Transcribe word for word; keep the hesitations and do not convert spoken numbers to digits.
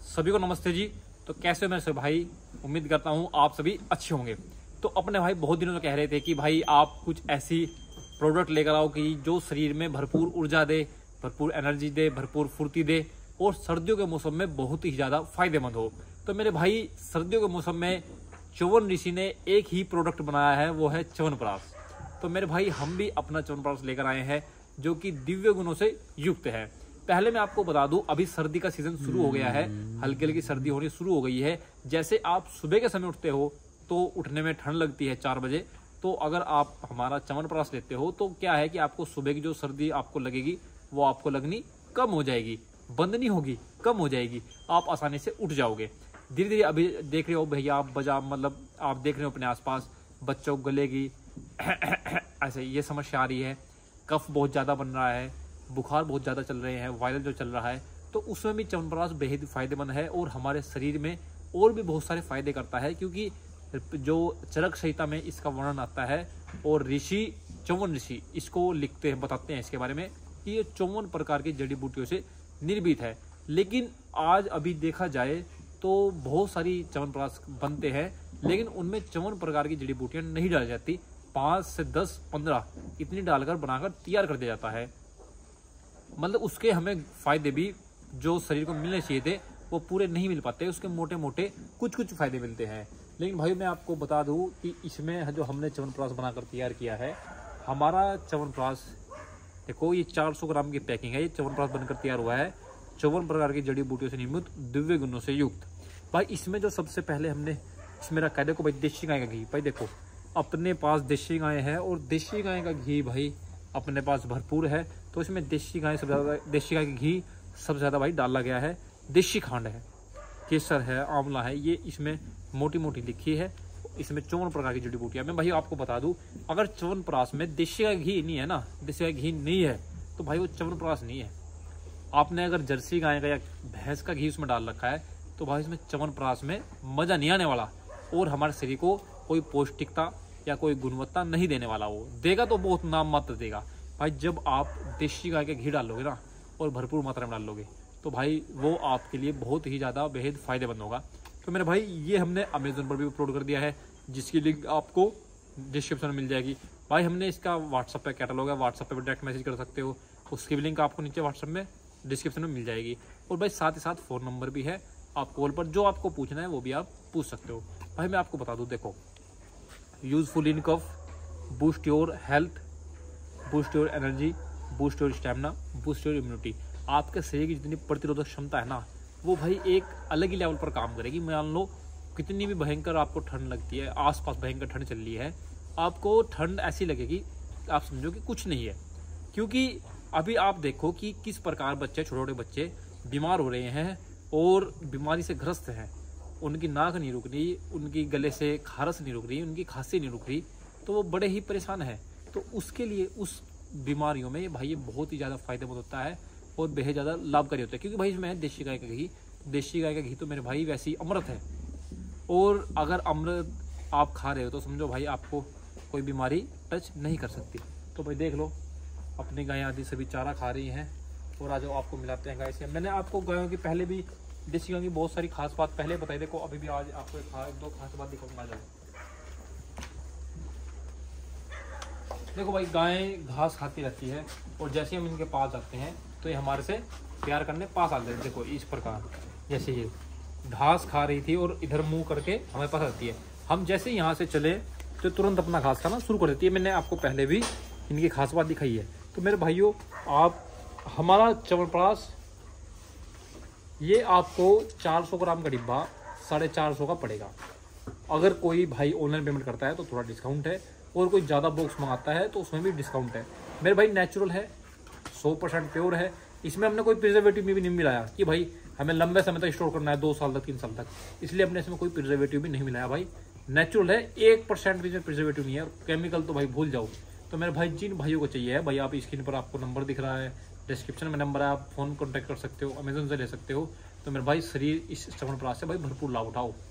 सभी को नमस्ते जी। तो कैसे हो मेरे सभी भाई, उम्मीद करता हूँ आप सभी अच्छे होंगे। तो अपने भाई बहुत दिनों से कह रहे थे कि भाई आप कुछ ऐसी प्रोडक्ट लेकर आओ कि जो शरीर में भरपूर ऊर्जा दे, भरपूर एनर्जी दे, भरपूर फुर्ती दे और सर्दियों के मौसम में बहुत ही ज़्यादा फायदेमंद हो। तो मेरे भाई सर्दियों के मौसम में च्यवन ऋषि ने एक ही प्रोडक्ट बनाया है, वो है च्यवनप्राश। तो मेरे भाई हम भी अपना च्यवनप्राश लेकर आए हैं जो कि दिव्य गुणों से युक्त है। पहले मैं आपको बता दूं, अभी सर्दी का सीजन शुरू हो गया है, हल्की हल्की सर्दी होनी शुरू हो गई है। जैसे आप सुबह के समय उठते हो तो उठने में ठंड लगती है चार बजे, तो अगर आप हमारा च्यवनप्राश लेते हो तो क्या है कि आपको सुबह की जो सर्दी आपको लगेगी वो आपको लगनी कम हो जाएगी, बंद नहीं होगी, कम हो जाएगी, आप आसानी से उठ जाओगे। धीरे धीरे अभी देख रहे हो भैया आप बजा मतलब आप देख रहे हो अपने आसपास बच्चों को गले की ऐसे ये समस्या आ रही है, कफ बहुत ज़्यादा बन रहा है, बुखार बहुत ज़्यादा चल रहे हैं, वायरल जो चल रहा है, तो उसमें भी च्यवनप्राश बेहद फायदेमंद है और हमारे शरीर में और भी बहुत सारे फायदे करता है। क्योंकि जो चरक संहिता में इसका वर्णन आता है और ऋषि च्यवन ऋषि इसको लिखते हैं, बताते हैं इसके बारे में कि ये चौवन प्रकार की जड़ी बूटियों से निर्मित है। लेकिन आज अभी देखा जाए तो बहुत सारी च्यवनप्राश बनते हैं, लेकिन उनमें चौवन प्रकार की जड़ी बूटियाँ नहीं डाली जाती, पाँच से दस पंद्रह इतनी डालकर बनाकर तैयार कर दिया जाता है। मतलब उसके हमें फायदे भी जो शरीर को मिलने चाहिए थे वो पूरे नहीं मिल पाते, उसके मोटे मोटे कुछ कुछ फायदे मिलते हैं। लेकिन भाई मैं आपको बता दूं कि इसमें जो हमने च्यवनप्राश बनाकर तैयार किया है, हमारा च्यवनप्राश देखो ये चार सौ ग्राम की पैकिंग है। ये च्यवनप्राश बनकर तैयार हुआ है चौवन प्रकार की जड़ी बूटियों से निर्मित दिव्य गुणों से युक्त। भाई इसमें जो सबसे पहले हमने इसमें रखा है, देखो भाई देशी गाय का घी। भाई देखो अपने पास देशी गाय है और देशी गाय का घी भाई अपने पास भरपूर है, तो इसमें देशी गाय सबसे ज़्यादा देशी गाय का घी सबसे ज़्यादा भाई डाला गया है। देशी खांड है, केसर है, आंवला है, ये इसमें मोटी मोटी लिखी है। इसमें चौवन प्रकार की जड़ी बूटियाँ। मैं भाई आपको बता दूं, अगर च्यवनप्राश में देशी का घी नहीं है ना, देशी का घी नहीं है तो भाई वो च्यवनप्राश नहीं है। आपने अगर जर्सी गाय का या भैंस का घी उसमें डाल रखा है तो भाई इसमें च्यवनप्राश में मज़ा नहीं आने वाला और हमारे शरीर को कोई पौष्टिकता या कोई गुणवत्ता नहीं देने वाला। वो देगा तो बहुत नाम मात्र देगा। भाई जब आप देशी गाय के घी डालोगे ना और भरपूर मात्रा में डालोगे तो भाई वो आपके लिए बहुत ही ज़्यादा बेहद फायदेमंद होगा। तो मेरे भाई ये हमने अमेजोन पर भी अपलोड कर दिया है, जिसकी लिंक आपको डिस्क्रिप्शन में मिल जाएगी। भाई हमने इसका व्हाट्सअप पे कैटलॉग है, व्हाट्सअप पे भी डायरेक्ट मैसेज कर सकते हो, उसकी भी लिंक आपको नीचे व्हाट्सअप में डिस्क्रिप्शन में मिल जाएगी। और भाई साथ ही साथ फ़ोन नंबर भी है, आप कॉल पर जो आपको पूछना है वो भी आप पूछ सकते हो। भाई मैं आपको बता दूँ, देखो useful in cough, boost your health, boost your energy, boost your stamina, boost your immunity. आपके शरीर की जितनी प्रतिरोधक क्षमता है ना वो भाई एक अलग ही लेवल पर काम करेगी। मान लो कितनी भी भयंकर आपको ठंड लगती है, आसपास भयंकर ठंड चल रही है, आपको ठंड ऐसी लगेगी आप समझो कि कुछ नहीं है। क्योंकि अभी आप देखो कि किस प्रकार बच्चे, छोटे छोटे बच्चे बीमार हो रहे हैं और बीमारी से ग्रस्त हैं, उनकी नाक नहीं रुक रही, उनकी गले से खारस नहीं रुक रही, उनकी खांसी नहीं रुक रही, तो वो बड़े ही परेशान हैं। तो उसके लिए उस बीमारियों में भाई ये बहुत ही ज़्यादा फायदेमंद होता है और बेहद ज़्यादा लाभकारी होता है। क्योंकि भाई इसमें है देशी गाय का घी। देशी गाय का घी तो मेरे भाई वैसे ही अमृत है, और अगर अमृत आप खा रहे हो तो समझो भाई आपको कोई बीमारी टच नहीं कर सकती। तो भाई देख लो अपनी गायें आदि सभी चारा खा रही हैं और आज आपको मिलाते हैं गाय से। मैंने आपको गायों की पहले भी देशी गायों की बहुत सारी खास बात पहले बताई, देखो अभी भी आज आपको एक खा दो खास बात दिखाऊंगा। जाओ देखो भाई गायें घास खाती रहती है और जैसे हम इनके पास जाते हैं तो ये हमारे से प्यार करने पास आ जाते हैं। देखो इस प्रकार जैसे ये घास खा रही थी और इधर मुंह करके हमारे पास आती है, हम जैसे यहाँ से चले तो तुरंत अपना घास खाना शुरू कर देती है। मैंने आपको पहले भी इनकी खास बात दिखाई है। तो मेरे भाइयों आप हमारा च्यवनप्राश ये आपको चार सौ ग्राम का डिब्बा साढ़े चार सौ का पड़ेगा। अगर कोई भाई ऑनलाइन पेमेंट करता है तो थोड़ा डिस्काउंट है, और कोई ज़्यादा बॉक्स मंगाता है तो उसमें भी डिस्काउंट है। मेरे भाई नेचुरल है, सौ परसेंट प्योर है, इसमें हमने कोई प्रिजर्वेटिव भी नहीं मिलाया कि भाई हमें लंबे समय तक स्टोर करना है, दो साल तक, तीन साल तक, इसलिए हमने इसमें कोई प्रिजर्वेटिव भी नहीं मिलाया। भाई नेचुरल है, एक परसेंट भी प्रिजर्वेटिव नहीं है, और केमिकल तो भाई भूल जाओ। तो मेरे भाई जिन भाइयों को चाहिए है भाई, आप स्क्रीन पर आपको नंबर दिख रहा है, डिस्क्रिप्शन में नंबर है, आप फ़ोन कॉन्टैक्ट कर सकते हो, अमेजोन से ले सकते हो। तो मेरे भाई शरीर इस च्यवनप्राश से भाई भरपूर लाभ उठाओ।